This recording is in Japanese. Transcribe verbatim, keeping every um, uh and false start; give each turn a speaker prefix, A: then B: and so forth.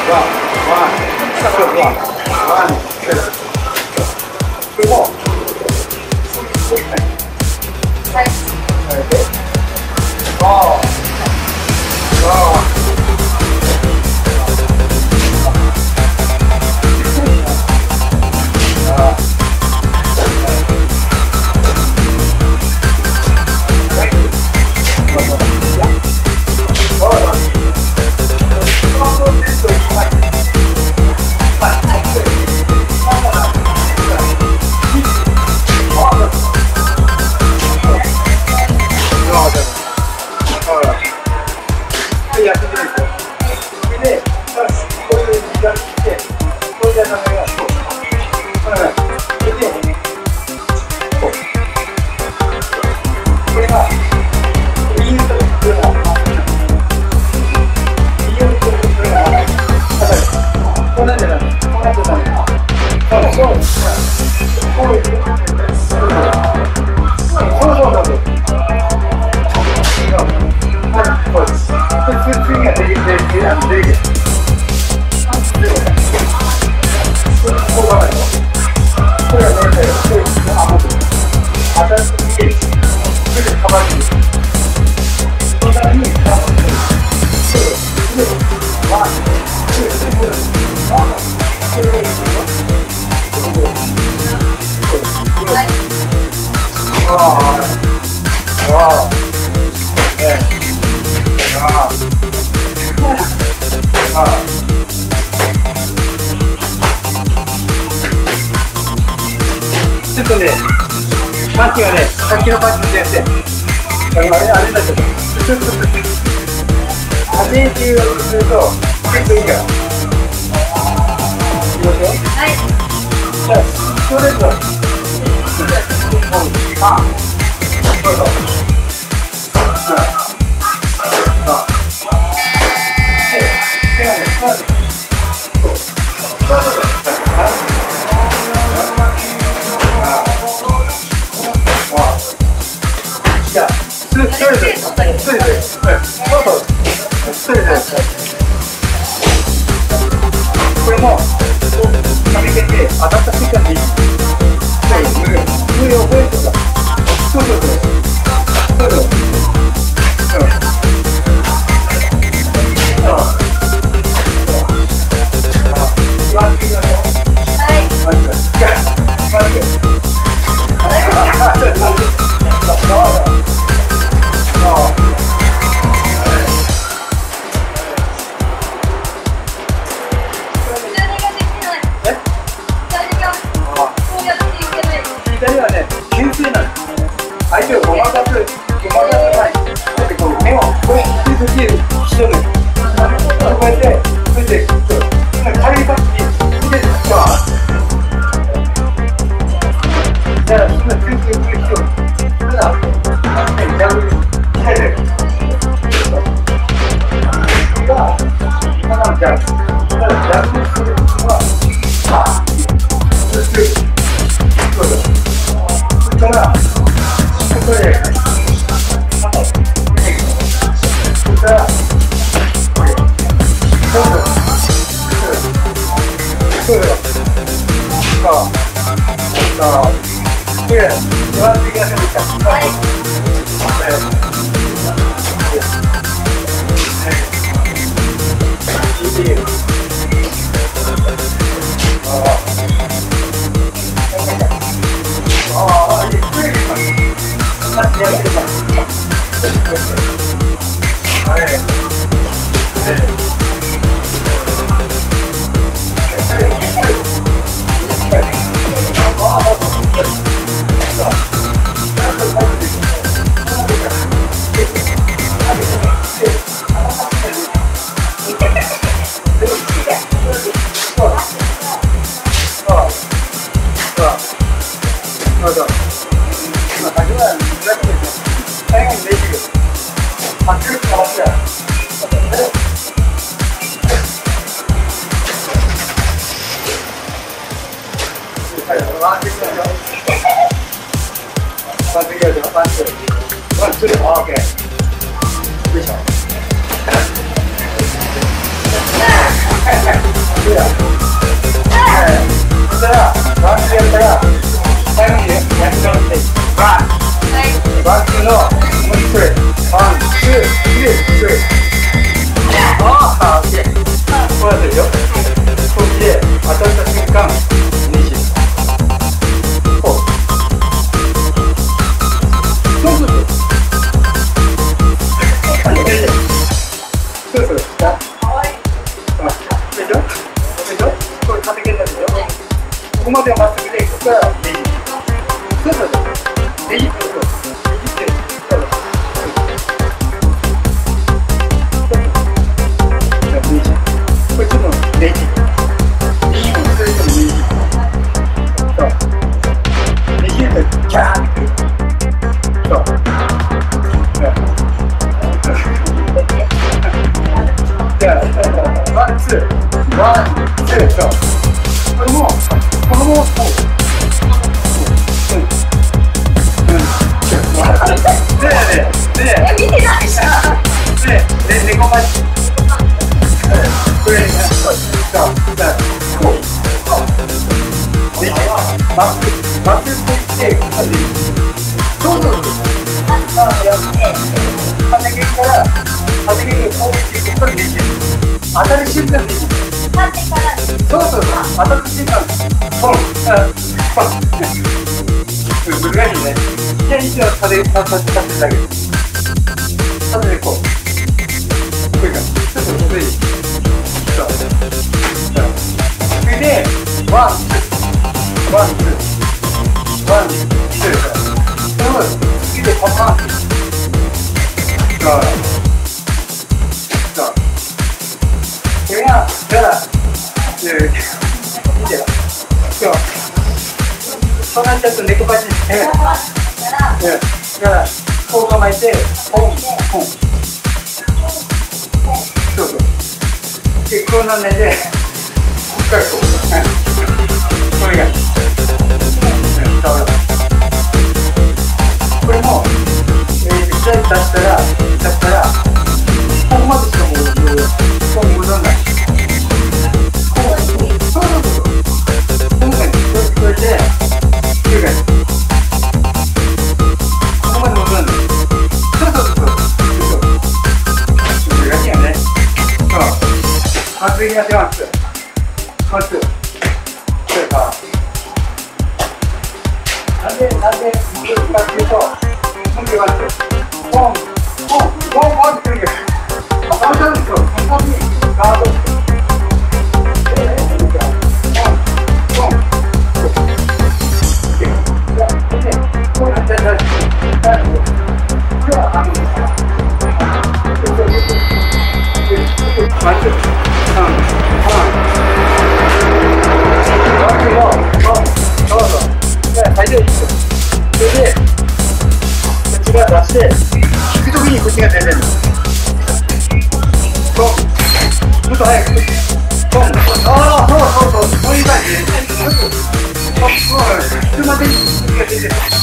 A: ちょっとね、パンチがね、さっきのパンチみたいにして、あれ、あれだけど、はちインチをすると結構いいから。いきますよ。はい。じゃあ、ストレート。あ、そうそう。あ、手がね、そうそうそう。じゃあ、ストレート。ストレート。そうそう。ストレートです。これも、かけて当たった瞬間でいい。はい、上を覚えてください。そうそうそう。そうそう。座ってください。はい。座ってください。左はね、牽制なんです。相手をごまかす、ごまかさない。だってこう目をこうやってこっちへ引き取る。こうやって、こうやって、軽いパッチに見てるんですか？だから、そんなクイクイクイクイただ、ジャブル、左で。これが、ただのジャブル。ただ、ジャブルするのは、さあ、そして、そうだ。それから、これで、あと、それから、これ、そうだ。そうだ。さあ、さあ、これ、座っていきましょうか。はい。いいよ。ああ。ああ、いい。これ、待ってやってください。はい。Okay. や。そしたら、ワンツーやったら、最後にやってもらって、ワン。ワンツーの、もう一人。ワン、ツー、スリー、スリー。ああ、オッケー。こうやってるよ。こっちで、当たった瞬間、にじゅう。こう。そうそうそう。そうそう。かわいい。でしょ？でしょ？これ縦剣なんでしょ？ここまではまっすぐで、ここからねじ。そうそうそう。ねじって、そう。ねじって、そう。ねじ。これちょっとねじ。右もそれともねじ。そう。ねじるとキャーってくる。そう。じゃあ、ワン、ツー、ワン、ツー、そう。これも、このままこう。うん。うん。で、で、で、
B: 見てないじゃん。
A: で、で、猫パチ。これ、そう、そう、じゃあ、こう。で、まっすぐ、まっすぐっていって、こうでいい。そうそうそう。ああ、やって、縦剣から、縦剣をこうしていくとできる。当たる瞬間でいい。
B: 縦から。
A: そうそうそう。当たる瞬間。ポン。あ、ポン。難しいね。じゃあ一応縦で立ててだけ。縦でこう。こういう感じ。ちょっとこれいい。そう。それで、ワン、ツー。ワン、ツー。ワン、ツー。そう。次でパパン。そう。そう。これが、じゃあ、見てよ。そう。そうなっちゃうと猫パチして、だから、こう構えて、ポン、ポン。そうそう。で、こうなんないで、こっからこう。これが。これも、えー、左出したら、出したら、ここまでしかもう、こう戻らない。こう、そうそうそう。今回、これで、これが、ここまで戻らない。そうそうそう。そう。難しいよね。そう。まっすぐやってます。まっすぐ。それから、なんで、なんで、いくかっていうと、本気は、ポン、ポン、ポン、ポンって言うけど、簡単ですよ。簡単にガードして。で、ポン、ポン、ポン。で、こうやってやったら、これは、あの、まず、パン、パン。まずよ、ポン、どうぞ。最初にそれで、こっち側出して、引くときにこっちが出てるの。ポン。ちょっと早く。ポン。ああ、そうそうそう。そういう感じで。ちょっと、ポン、ポン。引くまでにこっちが出てる。